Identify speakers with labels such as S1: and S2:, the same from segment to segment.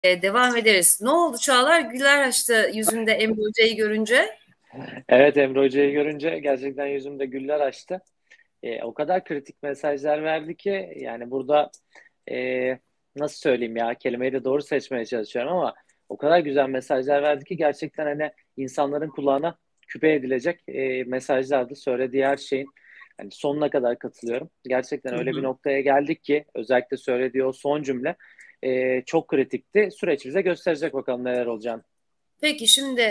S1: Devam ederiz. Ne oldu Çağlar? Güler açtı yüzünde Emre Hoca'yı görünce.
S2: Evet, Emre Hoca'yı görünce gerçekten yüzümde güller açtı. O kadar kritik mesajlar verdi ki yani burada nasıl söyleyeyim ya, kelimeyi de doğru seçmeye çalışıyorum ama o kadar güzel mesajlar verdi ki gerçekten hani insanların kulağına küpe edilecek mesajlardı. Söylediği her şeyin hani sonuna kadar katılıyorum. Gerçekten
S1: Hı
S2: öyle bir
S1: hı.
S2: noktaya geldik ki özellikle söylediği o son cümle çok kritikti. Süreç bize gösterecek bakalım neler olacağını.
S1: Peki şimdi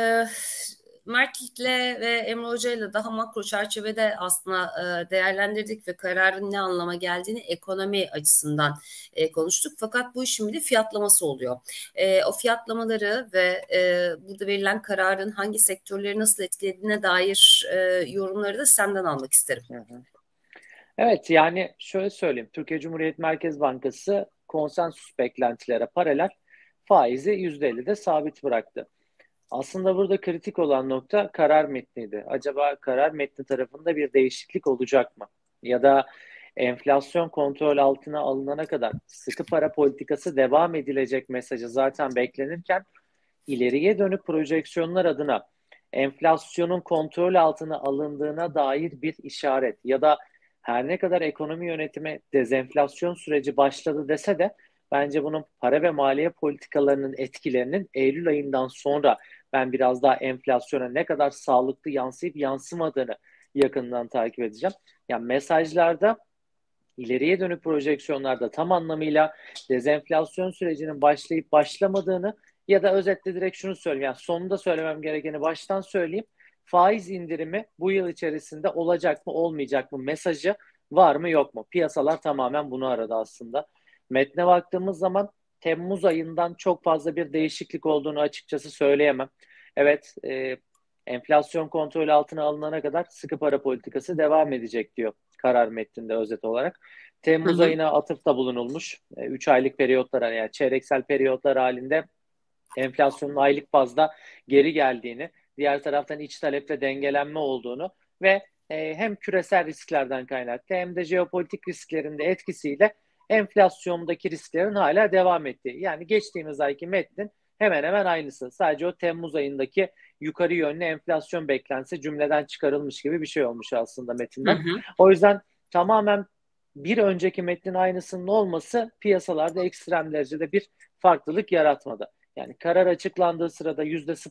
S1: Mert'le ve Emre Hoca'yla daha makro çerçevede aslında değerlendirdik ve kararın ne anlama geldiğini ekonomi açısından konuştuk. Fakat bu işin bir de fiyatlaması oluyor. O fiyatlamaları ve burada verilen kararın hangi sektörleri nasıl etkilediğine dair yorumları da senden almak isterim.
S2: Hı hı. Evet, yani şöyle söyleyeyim. Türkiye Cumhuriyet Merkez Bankası konsensus beklentilere paralel faizi %50'de sabit bıraktı. Aslında burada kritik olan nokta karar metniydi. Acaba karar metni tarafında bir değişiklik olacak mı? Ya da enflasyon kontrol altına alınana kadar sıkı para politikası devam edilecek mesajı zaten beklenirken ileriye dönük projeksiyonlar adına enflasyonun kontrol altına alındığına dair bir işaret ya da her ne kadar ekonomi yönetimi dezenflasyon süreci başladı dese de bence bunun para ve maliye politikalarının etkilerinin Eylül ayından sonra ben biraz daha enflasyona ne kadar sağlıklı yansıyıp yansımadığını yakından takip edeceğim. Yani mesajlarda ileriye dönük projeksiyonlarda tam anlamıyla dezenflasyon sürecinin başlayıp başlamadığını ya da özetle direkt şunu söyleyeyim. Yani sonunda söylemem gerekeni baştan söyleyeyim. Faiz indirimi bu yıl içerisinde olacak mı olmayacak mı mesajı var mı yok mu? Piyasalar tamamen bunu aradı aslında. Metne baktığımız zaman Temmuz ayından çok fazla bir değişiklik olduğunu açıkçası söyleyemem. Evet, enflasyon kontrol altına alınana kadar sıkı para politikası devam edecek diyor karar metninde özet olarak.
S1: Hı
S2: Temmuz
S1: hı.
S2: ayına atıfta bulunulmuş. 3 aylık periyotlar yani çeyreksel periyotlar halinde enflasyonun aylık bazda geri geldiğini, diğer taraftan iç taleple dengelenme olduğunu ve hem küresel risklerden kaynaklı hem de jeopolitik risklerin de etkisiyle enflasyondaki risklerin hala devam ettiği. Yani geçtiğimiz ayki metnin hemen hemen aynısı. Sadece o Temmuz ayındaki yukarı yönlü enflasyon beklentisi cümleden çıkarılmış gibi bir şey olmuş aslında
S1: Hı
S2: metinden.
S1: hı.
S2: O yüzden tamamen bir önceki metnin aynısının olması piyasalarda ekstrem derecede bir farklılık yaratmadı. Yani karar açıklandığı sırada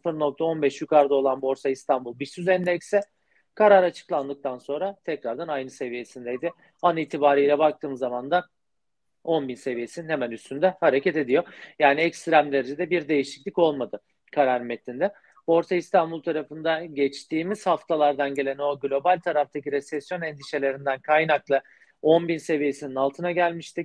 S2: %0,15 yukarıda olan Borsa İstanbul BIST endeksi karar açıklandıktan sonra tekrardan aynı seviyesindeydi. An itibariyle baktığım zaman da 10.000 seviyesinin hemen üstünde hareket ediyor. Yani ekstrem derecede bir değişiklik olmadı karar metninde. Borsa İstanbul tarafında geçtiğimiz haftalardan gelen o global taraftaki resesyon endişelerinden kaynaklı 10.000 seviyesinin altına gelmiştik.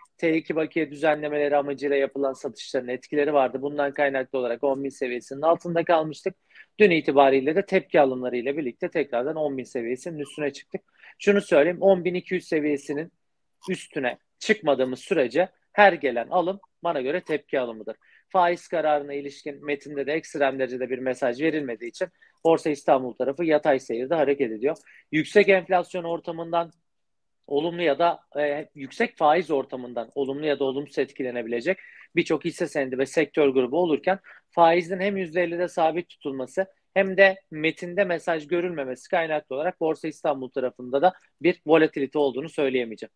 S2: T2 bakiye düzenlemeleri amacıyla yapılan satışların etkileri vardı. Bundan kaynaklı olarak 10.000 seviyesinin altında kalmıştık. Dün itibariyle de tepki alımlarıyla birlikte tekrardan 10.000 seviyesinin üstüne çıktık. Şunu söyleyeyim, 10.200 seviyesinin üstüne çıkmadığımız sürece her gelen alım bana göre tepki alımıdır. Faiz kararına ilişkin metinde de ekstrem derecede bir mesaj verilmediği için Borsa İstanbul tarafı yatay seyirde hareket ediyor. Yüksek enflasyon ortamından olumlu ya da yüksek faiz ortamından olumlu ya da olumsuz etkilenebilecek birçok hisse senedi ve sektör grubu olurken faizin hem %50'de sabit tutulması hem de metinde mesaj görülmemesi kaynaklı olarak Borsa İstanbul tarafında da bir volatilite olduğunu söyleyemeyeceğim.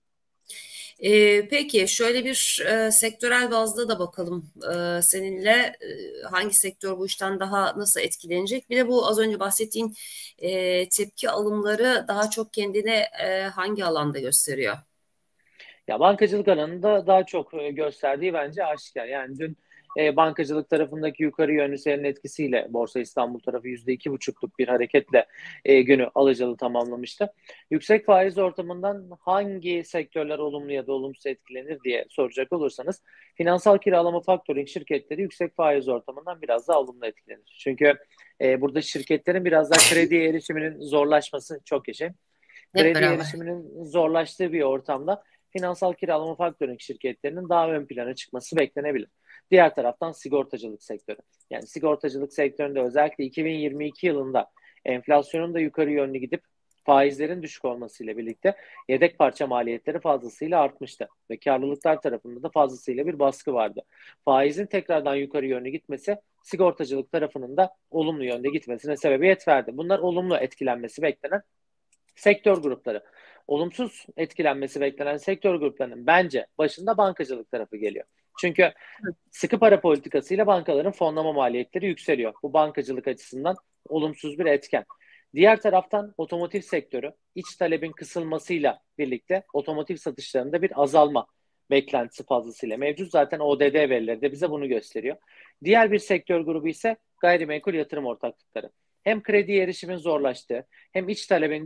S1: Peki şöyle bir sektörel bazda da bakalım seninle hangi sektör bu işten daha nasıl etkilenecek? Bir de bu az önce bahsettiğin tepki alımları daha çok kendini hangi alanda gösteriyor?
S2: Ya bankacılık alanında daha çok gösterdiği bence aşikar. Yani dün bankacılık tarafındaki yukarı yönlü seyrin etkisiyle Borsa İstanbul tarafı %2,5'luk bir hareketle günü alıcılı tamamlamıştı. Yüksek faiz ortamından hangi sektörler olumlu ya da olumsuz etkilenir diye soracak olursanız finansal kiralama faktörü şirketleri yüksek faiz ortamından biraz daha olumlu etkilenir. Çünkü burada şirketlerin biraz daha krediye erişiminin zorlaşması çok yaşayın.
S1: Hep
S2: Kredi
S1: beraber.
S2: erişiminin zorlaştığı bir ortamda finansal kiralama faktörünün şirketlerinin daha ön plana çıkması beklenebilir. Diğer taraftan sigortacılık sektörü. Yani sigortacılık sektöründe özellikle 2022 yılında enflasyonun da yukarı yönlü gidip faizlerin düşük olmasıyla birlikte yedek parça maliyetleri fazlasıyla artmıştı ve karlılıklar tarafında da fazlasıyla bir baskı vardı. Faizin tekrardan yukarı yönlü gitmesi sigortacılık tarafının da olumlu yönde gitmesine sebebiyet verdi. Bunlar olumlu etkilenmesi beklenen sektör grupları. Olumsuz etkilenmesi beklenen sektör gruplarının bence başında bankacılık tarafı geliyor. Çünkü sıkı para politikasıyla bankaların fonlama maliyetleri yükseliyor. Bu bankacılık açısından olumsuz bir etken. Diğer taraftan otomotiv sektörü iç talebin kısılmasıyla birlikte otomotiv satışlarında bir azalma beklentisi fazlasıyla mevcut. Zaten ODD verileri de bize bunu gösteriyor. Diğer bir sektör grubu ise gayrimenkul yatırım ortaklıkları. Hem kredi erişimin zorlaştığı hem iç talebin.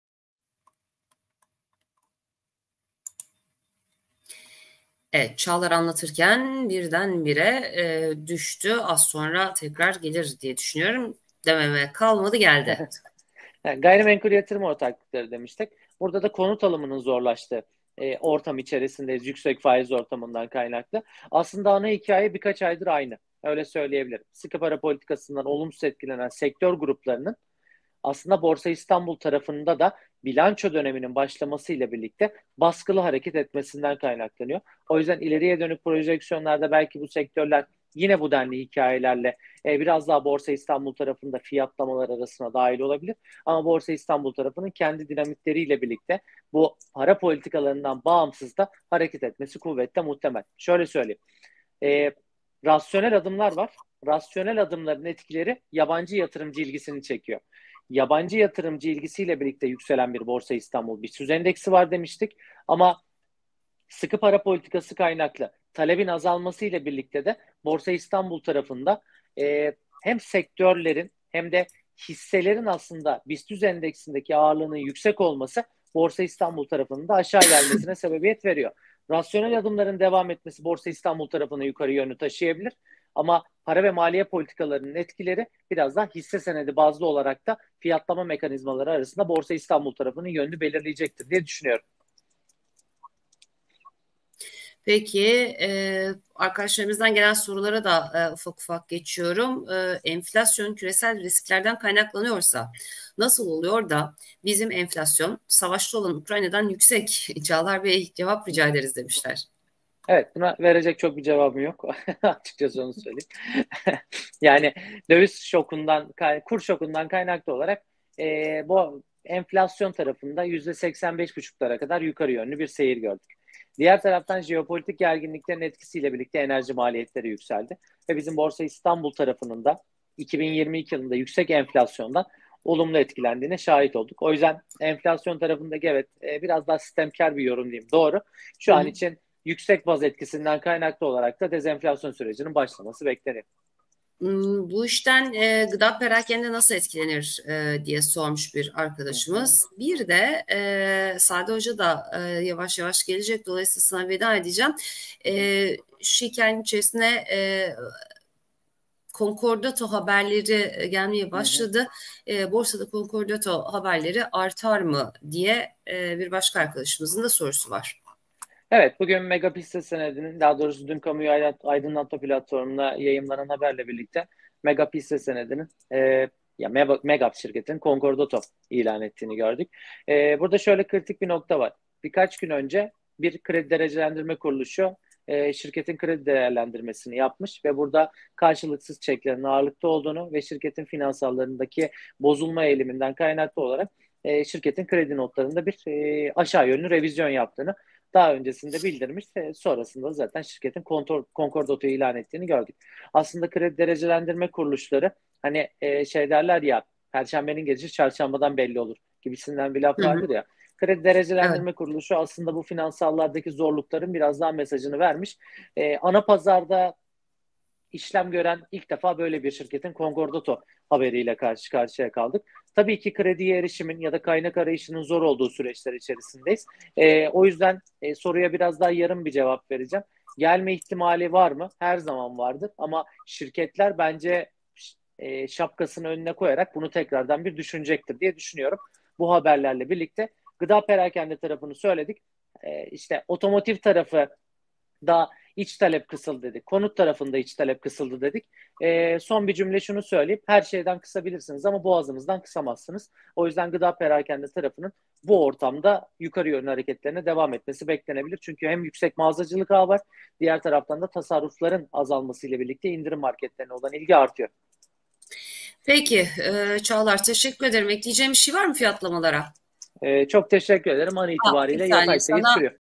S1: Evet, Çağlar anlatırken birdenbire düştü. Az sonra tekrar gelir diye düşünüyorum. Dememe kalmadı, geldi.
S2: Yani gayrimenkul yatırım ortaklıkları demiştik. Burada da konut alımının zorlaştığı ortam içerisindeyiz. Yüksek faiz ortamından kaynaklı. Aslında ana hikaye birkaç aydır aynı. Öyle söyleyebilirim. Sıkı para politikasından olumsuz etkilenen sektör gruplarının aslında Borsa İstanbul tarafında da bilanço döneminin başlamasıyla birlikte baskılı hareket etmesinden kaynaklanıyor. O yüzden ileriye dönük projeksiyonlarda belki bu sektörler yine bu denli hikayelerle biraz daha Borsa İstanbul tarafında fiyatlamalar arasına dahil olabilir. Ama Borsa İstanbul tarafının kendi dinamikleriyle birlikte bu para politikalarından bağımsız da hareket etmesi kuvvetle muhtemel. Şöyle söyleyeyim. E, Rasyonel adımlar var. Rasyonel adımların etkileri yabancı yatırımcı ilgisini çekiyor. Yabancı yatırımcı ilgisiyle birlikte yükselen bir Borsa İstanbul BIST endeksi var demiştik. Ama sıkı para politikası kaynaklı talebin azalmasıyla birlikte de Borsa İstanbul tarafında hem sektörlerin hem de hisselerin aslında BIST endeksindeki ağırlığının yüksek olması Borsa İstanbul tarafının da aşağı gelmesine sebebiyet veriyor. Rasyonel adımların devam etmesi Borsa İstanbul tarafını yukarı yönlü taşıyabilir. Ama para ve maliye politikalarının etkileri biraz daha hisse senedi bazlı olarak da fiyatlama mekanizmaları arasında Borsa İstanbul tarafının yönünü belirleyecektir diye düşünüyorum.
S1: Peki, arkadaşlarımızdan gelen sorulara da ufak ufak geçiyorum. Enflasyon küresel risklerden kaynaklanıyorsa nasıl oluyor da bizim enflasyon savaşta olan Ukrayna'dan yüksek? Çağlar Bey, cevap rica ederiz demişler.
S2: Evet, buna verecek çok bir cevabım yok. Açıkçası onu söyleyeyim. Yani döviz şokundan, kur şokundan kaynaklı olarak bu enflasyon tarafında %85,5'lara kadar yukarı yönlü bir seyir gördük. Diğer taraftan jeopolitik gerginliklerin etkisiyle birlikte enerji maliyetleri yükseldi. Ve bizim Borsa İstanbul tarafının da 2022 yılında yüksek enflasyondan olumlu etkilendiğine şahit olduk. O yüzden enflasyon tarafındaki evet biraz daha sistemkar bir yorum diyeyim. Doğru. Şu an için yüksek baz etkisinden kaynaklı olarak da dezenflasyon sürecinin başlaması bekleniyor.
S1: Bu işten gıda perakende nasıl etkilenir diye sormuş bir arkadaşımız. Bir de Sade Hoca da yavaş yavaş gelecek. Dolayısıyla sana veda edeceğim. Şu hikayenin içerisine Concordato haberleri gelmeye başladı. Borsada Concordato haberleri artar mı diye bir başka arkadaşımızın da sorusu var.
S2: Evet, bugün Megapixel senedinin, daha doğrusu dün kamuyu aydınlatma platformuna yayımlanan haberle birlikte Megapixel senedinin ya Megap şirketinin Concordato ilan ettiğini gördük. Burada şöyle kritik bir nokta var. Birkaç gün önce bir kredi derecelendirme kuruluşu şirketin kredi değerlendirmesini yapmış ve burada karşılıksız çeklerin ağırlıkta olduğunu ve şirketin finansallarındaki bozulma eğiliminden kaynaklı olarak şirketin kredi notlarında bir aşağı yönlü revizyon yaptığını daha öncesinde bildirmiş. Sonrasında zaten şirketin Concordato'yu ilan ettiğini gördük. Aslında kredi derecelendirme kuruluşları hani şey derler ya, Perşembenin gecesi çarşambadan belli olur gibisinden bir laf vardır ya. Kredi derecelendirme
S1: Evet.
S2: kuruluşu aslında bu finansallardaki zorlukların biraz daha mesajını vermiş. Ana pazarda işlem gören ilk defa böyle bir şirketin Concordato haberiyle karşı karşıya kaldık. Tabii ki krediye erişimin ya da kaynak arayışının zor olduğu süreçler içerisindeyiz. O yüzden soruya biraz daha yarım bir cevap vereceğim. Gelme ihtimali var mı? Her zaman vardır ama şirketler bence şapkasını önüne koyarak bunu tekrardan bir düşünecektir diye düşünüyorum. Bu haberlerle birlikte gıda perakende tarafını söyledik. İşte otomotiv tarafı da İç talep kısıldı dedik. Konut tarafında iç talep kısıldı dedik. Son bir cümle şunu söyleyeyim. Her şeyden kısabilirsiniz ama boğazınızdan kısamazsınız. O yüzden gıda perakende tarafının bu ortamda yukarı yönlü hareketlerine devam etmesi beklenebilir. Çünkü hem yüksek mağazacılık ağı var, diğer taraftan da tasarrufların azalmasıyla birlikte indirim marketlerine olan ilgi artıyor.
S1: Peki Çağlar, teşekkür ederim. Ekleyeceğim bir şey var mı fiyatlamalara?
S2: Çok teşekkür ederim. An
S1: Bir
S2: itibariyle
S1: saniye
S2: yatay seyir
S1: sana
S2: sürüyor.